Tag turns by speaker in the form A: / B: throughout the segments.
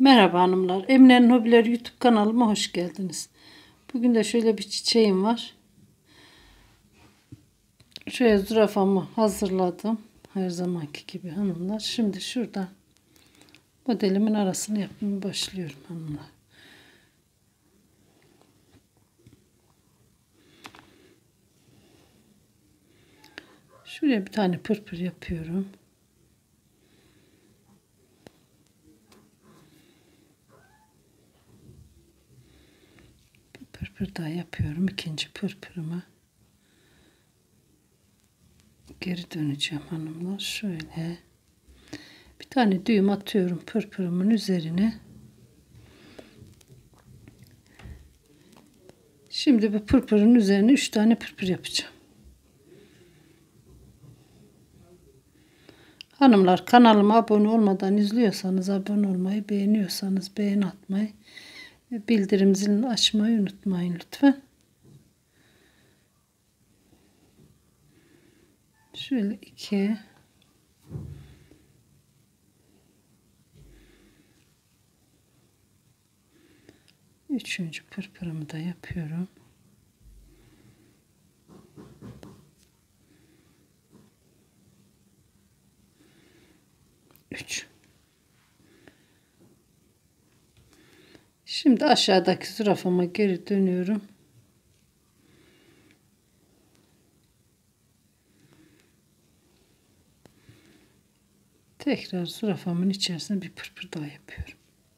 A: Merhaba hanımlar. Emine'nin Hobileri YouTube kanalıma hoş geldiniz. Bugün de şöyle bir çiçeğim var. Şöyle zürafamı hazırladım. Her zamanki gibi hanımlar. Şimdi şurada modelimin arasını yapmaya başlıyorum hanımlar. Şuraya bir tane pırpır yapıyorum. Bir pırpır daha yapıyorum. İkinci pırpırıma geri döneceğim hanımlar. Şöyle bir tane düğüm atıyorum pırpırımın üzerine. Şimdi bu pırpırın üzerine 3 tane pırpır yapacağım. Hanımlar, kanalıma abone olmadan izliyorsanız abone olmayı, beğeniyorsanız beğeni atmayı ve bildirim zilini açmayı unutmayın lütfen. Şöyle 2 üçüncü pırpırımı da yapıyorum. Şimdi aşağıdaki zürafama geri dönüyorum. Tekrar zürafamın içerisine bir pırpır daha yapıyorum.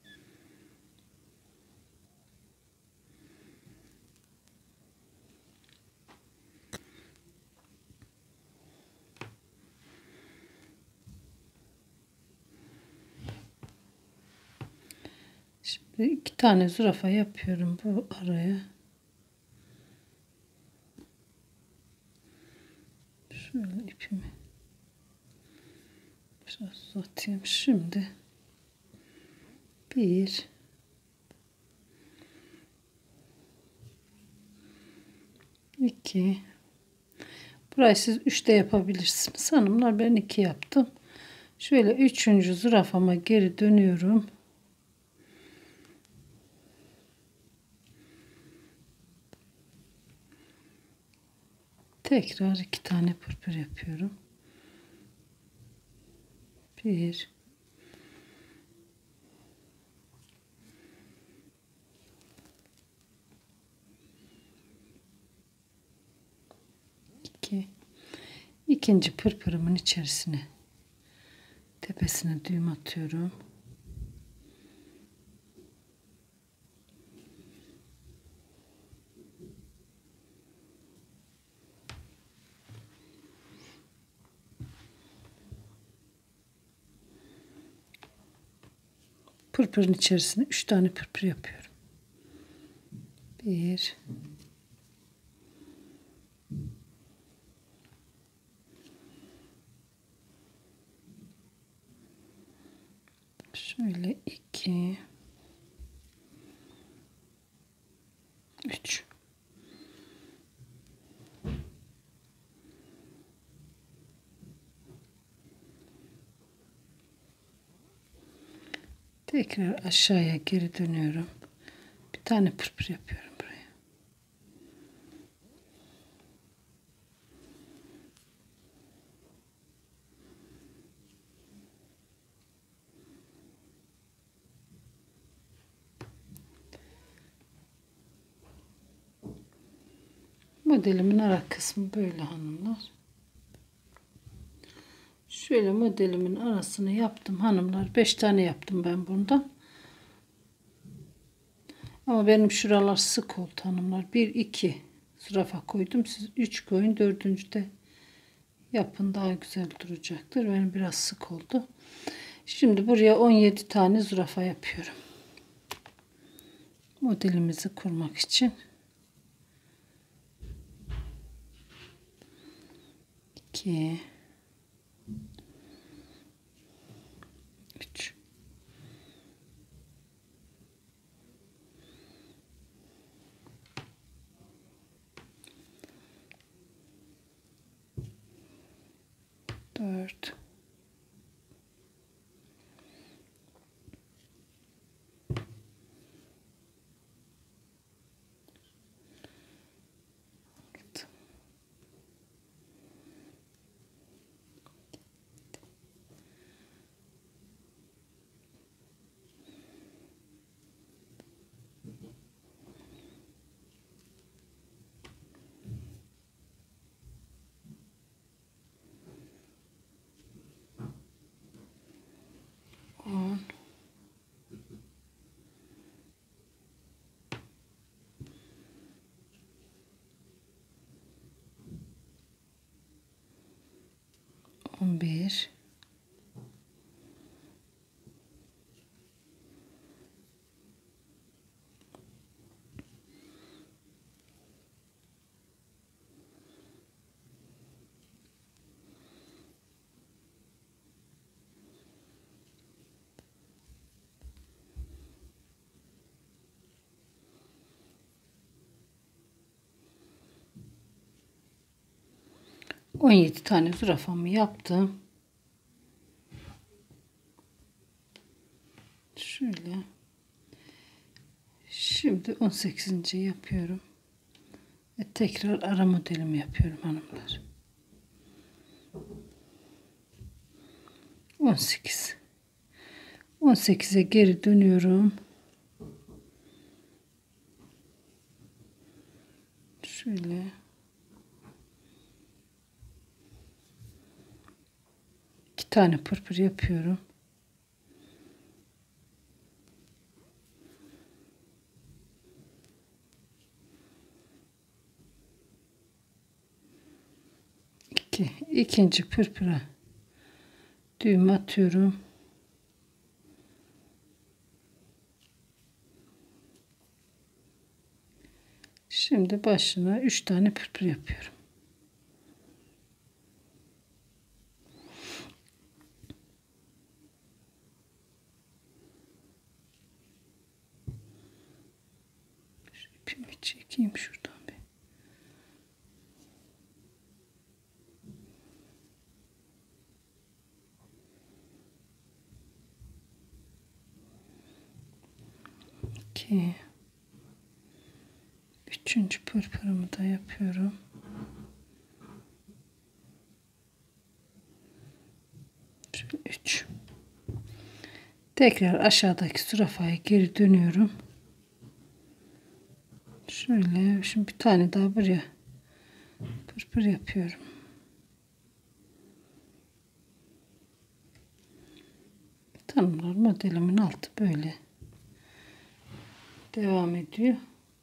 A: Şimdi 2 tane zürafa yapıyorum bu araya. Şöyle ipimi biraz uzatayım. Şimdi 1 2 burayı siz 3'te yapabilirsiniz hanımlar. Ben 2 yaptım. Şöyle 3. zürafama geri dönüyorum. Tekrar 2 tane pırpır yapıyorum. 1 2 ikinci pırpırımın içerisine tepesine düğüm atıyorum. Pırpırın içerisine 3 tane pırpır yapıyorum. 1 şöyle 2 3 tekrar aşağıya geri dönüyorum. Bir tane pırpır yapıyorum buraya. Modelimin ara kısmı böyle hanımlar. Şöyle modelimin arasını yaptım hanımlar. 5 tane yaptım ben bundan. Ama benim şuralar sık oldu hanımlar. 1 2 zürafa koydum. Siz 3 koyun. 4. de yapın, daha güzel duracaktır. Benim biraz sık oldu. Şimdi buraya 17 tane zürafa yapıyorum. Modelimizi kurmak için. 2 3 4 11, 17 tane zürafamı yaptım. Şöyle. Şimdi 18. yapıyorum. Ve tekrar ara modelimi yapıyorum hanımlar. 18. 18'e geri dönüyorum. Şöyle. İki tane pırpır yapıyorum. İkinci pırpıra düğüm atıyorum. Şimdi başına 3 tane pırpır yapıyorum. Şu ipimi çekeyim şuradan bir. İki. Üçüncü pırpırımı da yapıyorum. Şöyle 3. Tekrar aşağıdaki zürafaya geri dönüyorum. Şöyle şimdi bir tane daha buraya pırpır yapıyorum. Tanımlar modelimin altı böyle devam ediyor.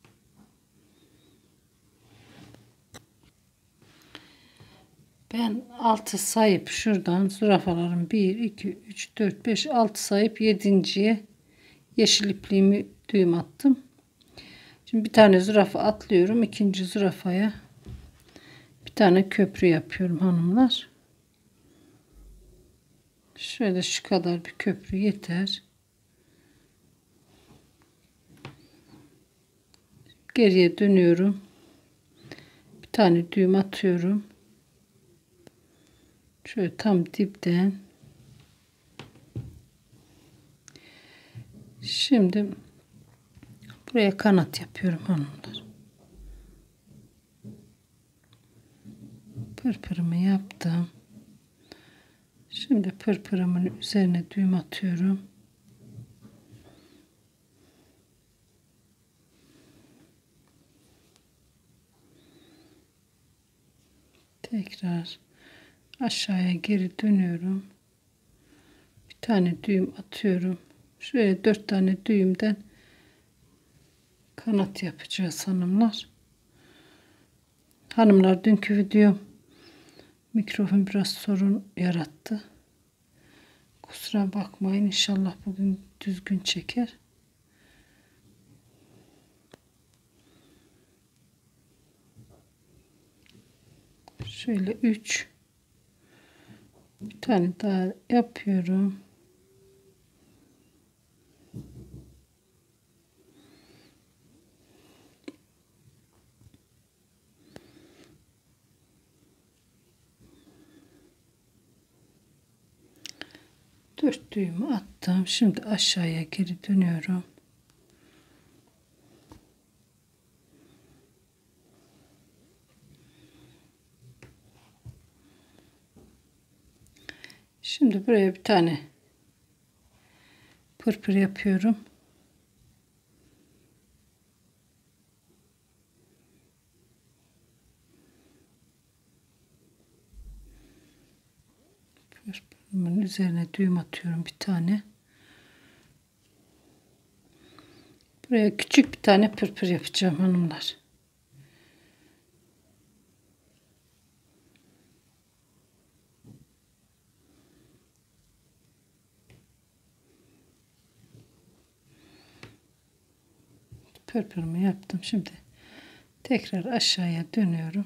A: Ben 6 sayıp şuradan zürafaların 1, 2, 3, 4, 5, 6 sayıp 7.'ye yeşil ipliğimi düğüm attım. Şimdi bir tane zürafa atlıyorum. İkinci zürafaya bir tane köprü yapıyorum hanımlar. Şöyle şu kadar bir köprü yeter. Geriye dönüyorum. Bir tane düğüm atıyorum. Şöyle tam dipten. Şimdi buraya kanat yapıyorum hanımlar. Pırpırımı yaptım. Şimdi pırpırımın üzerine düğüm atıyorum. Tekrar aşağıya geri dönüyorum. Bir tane düğüm atıyorum. Şöyle 4 tane düğümden kanat yapacağız hanımlar. Hanımlar dünkü videom mikrofon biraz sorun yarattı. Kusura bakmayın. İnşallah bugün düzgün çeker. Şöyle 3. Bir tane daha yapıyorum. Dört düğümü attım. Şimdi aşağıya geri dönüyorum. Şimdi buraya bir tane pırpır yapıyorum. Pırpırımın üzerine düğüm atıyorum bir tane. Buraya küçük bir tane pırpır yapacağım hanımlar. pırpırımı yaptım. Şimdi tekrar aşağıya dönüyorum.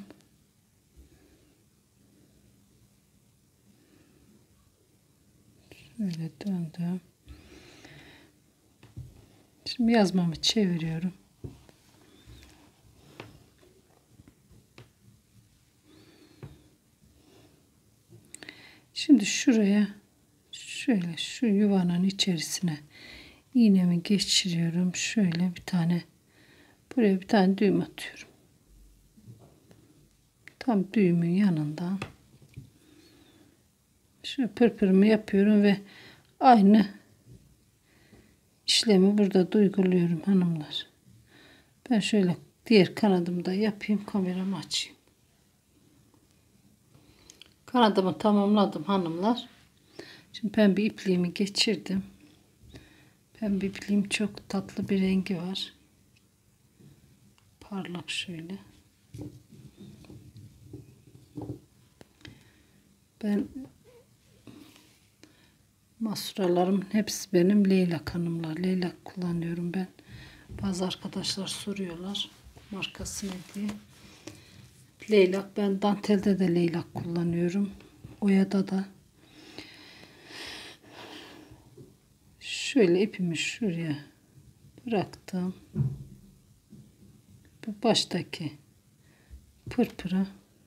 A: Şöyle döndüm. Şimdi yazmamı çeviriyorum. Şimdi şuraya şöyle şu yuvanın içerisine iğnemi geçiriyorum. Şöyle bir tane buraya bir tane düğüm atıyorum. Tam düğümün yanından şu pırpırımı yapıyorum ve aynı işlemi burada uyguluyorum hanımlar. Ben şöyle diğer kanadımı da yapayım, kameramı açayım. Kanadımı tamamladım hanımlar. Şimdi pembe ipliğimi geçirdim. Pembe ipliğim çok tatlı bir rengi var. Parlak şöyle. Ben masuralarım hepsi benim leylak hanımlar. Leylak kullanıyorum ben. Bazı arkadaşlar soruyorlar markası ne diye. Leylak, ben dantelde de leylak kullanıyorum. Oyada da. Şöyle ipimi şuraya bıraktım. Bu baştaki pırpıra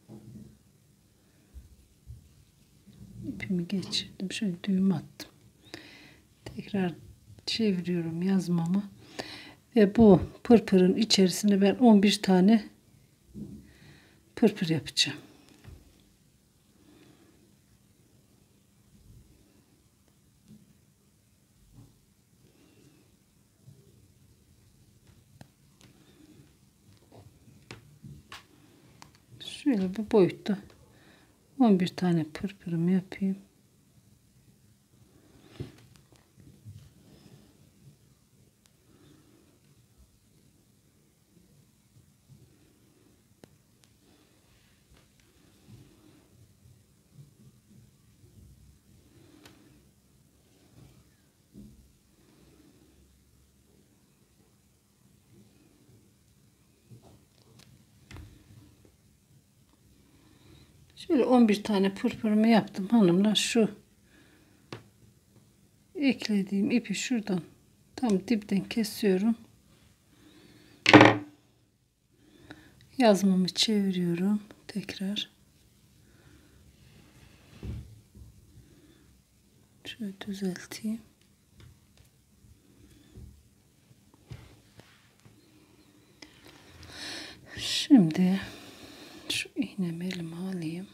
A: ipimi geçirdim. Şöyle düğüm attım. Tekrar çeviriyorum yazmamı. Ve bu pırpırın içerisine ben 11 tane pırpır yapacağım. Şöyle bu boyutta 11 tane pırpırımı yapayım. Şöyle 11 tane pırpırımı yaptım hanımlar. Şu eklediğim ipi şuradan tam dipten kesiyorum. Yazmamı çeviriyorum tekrar. Şöyle düzelteyim. Şimdi şu iğnemi elime alayım.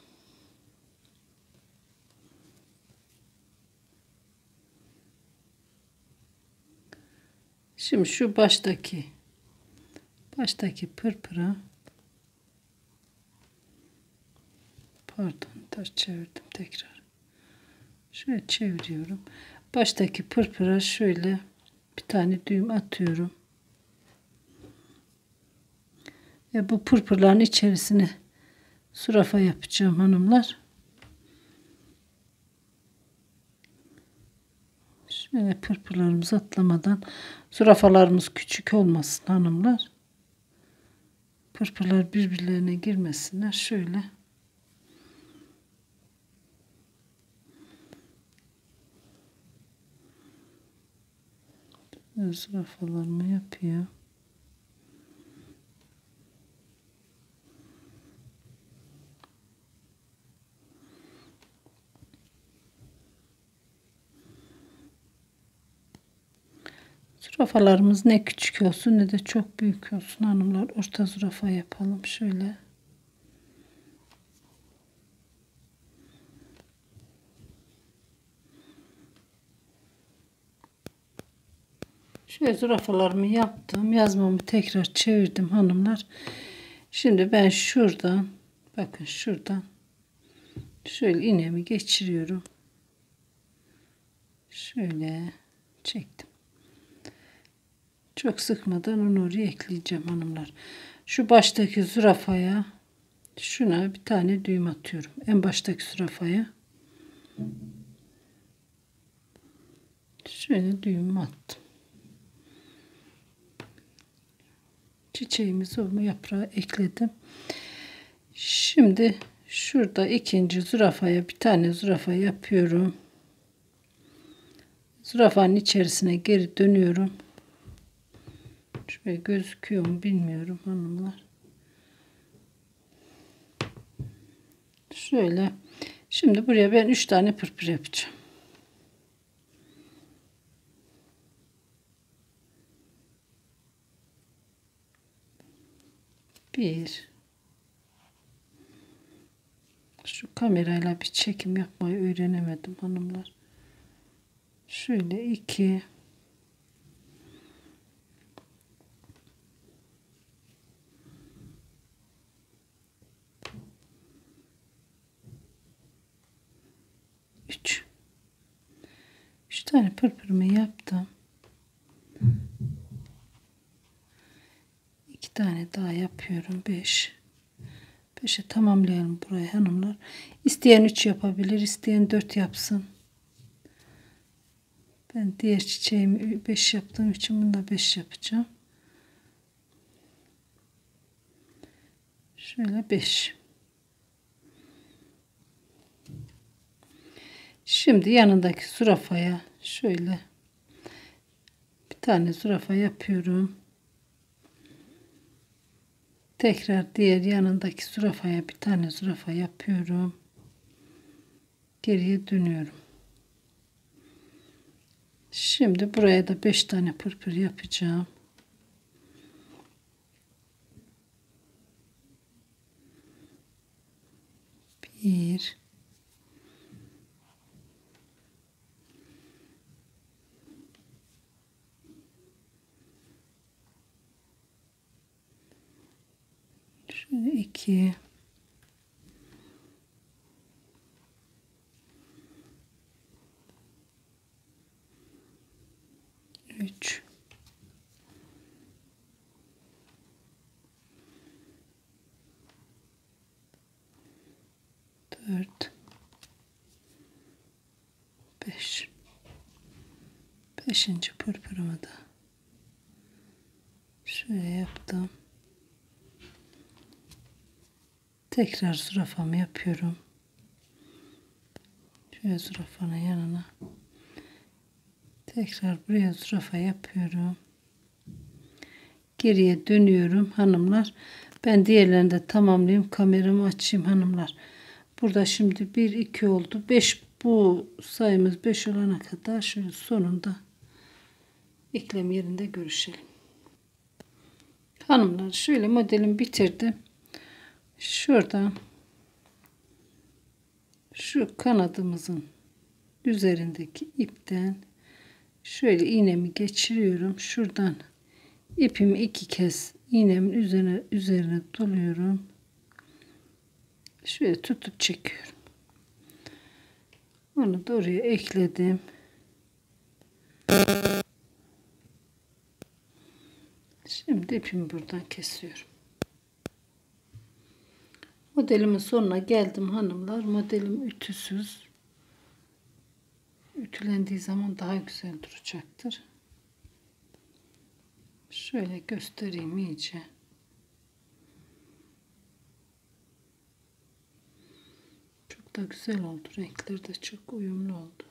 A: Şimdi şu baştaki pırpıra, pardon ters çevirdim tekrar. Şöyle çeviriyorum. Baştaki pırpıra şöyle bir tane düğüm atıyorum. Ve bu pırpırların içerisine zürafa yapacağım hanımlar. Şöyle pırpırlarımızı atlamadan, zürafalarımız küçük olmasın hanımlar. Pırpırlar birbirlerine girmesinler. Şöyle zürafalarımı yapıyor. Zürafalarımız ne küçük olsun ne de çok büyük olsun hanımlar. Orta zürafa yapalım şöyle. Şöyle zürafalarımı yaptım. Yazmamı tekrar çevirdim hanımlar. Şimdi ben şuradan, bakın şuradan şöyle iğnemi geçiriyorum. Şöyle çektim. Çok sıkmadan onu oraya ekleyeceğim hanımlar. Şu baştaki zürafaya şuna bir tane düğüm atıyorum. En baştaki zürafaya şöyle düğüm attım. çiçeğimizi o yaprağa ekledim. Şimdi şurada ikinci zürafaya bir tane zürafa yapıyorum. Zürafanın içerisine geri dönüyorum. Şöyle gözüküyor mu bilmiyorum hanımlar. Şöyle. Şimdi buraya ben 3 tane pırpır yapacağım. Şu kamerayla bir çekim yapmayı öğrenemedim hanımlar. Şöyle 2, 3 tane pırpırımı yaptım. 2 tane daha yapıyorum. 5'e tamamlayalım burayı hanımlar. İsteyen 3 yapabilir, isteyen 4 yapsın. Ben diğer çiçeğimi 5 yaptığım için bunu da 5 yapacağım. Şöyle 5. Şimdi yanındaki zürafaya şöyle bir tane zürafa yapıyorum. Tekrar diğer yanındaki zürafaya bir tane zürafa yapıyorum. Geriye dönüyorum. Şimdi buraya da 5 tane pırpır yapacağım. Bir, şöyle 2, 3, 4, 5. 5. pırpırımı da şöyle yaptım. Tekrar zürafamı yapıyorum. Şöyle zürafanın yanına. Tekrar buraya zürafa yapıyorum. Geriye dönüyorum hanımlar. Ben diğerlerini de tamamlayayım. Kameramı açayım hanımlar. Burada şimdi 1, 2 oldu. 5, bu sayımız 5 olana kadar şöyle sonunda eklem yerinde görüşelim. Hanımlar şöyle modelimi bitirdim. Şuradan şu kanadımızın üzerindeki ipten şöyle iğnemi geçiriyorum. Şuradan ipimi 2 kez iğnemin üzerine doluyorum. Şöyle tutup çekiyorum. Onu da oraya ekledim. Şimdi ipimi buradan kesiyorum. Modelimin sonuna geldim hanımlar. Modelim ütüsüz. Ütülendiği zaman daha güzel duracaktır. Şöyle göstereyim iyice. Çok da güzel oldu. Renkleri de çok uyumlu oldu.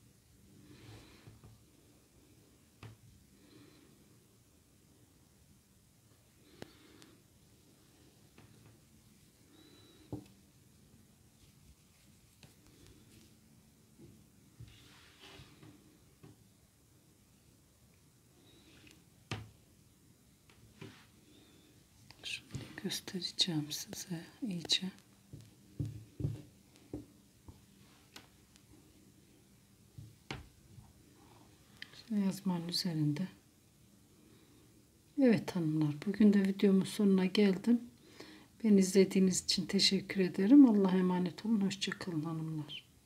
A: Şöyle göstereceğim size iyice. Yazmanın üzerinde. Evet hanımlar, bugün de videomun sonuna geldim. Beni izlediğiniz için teşekkür ederim. Allah'a emanet olun. Hoşça kalın hanımlar.